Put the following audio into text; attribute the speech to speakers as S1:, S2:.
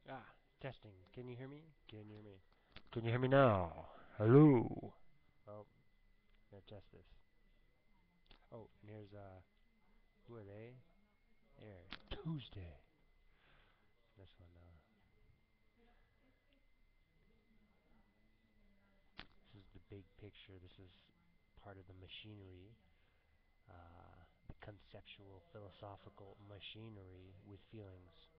S1: Testing. Can you hear me? Can you hear me? Can you hear me now? Hello? Oh, gonna test this. Oh, and here's, who are they? There, Tuesday. This one, this is the big picture. This is part of the machinery. The conceptual, philosophical machinery with feelings.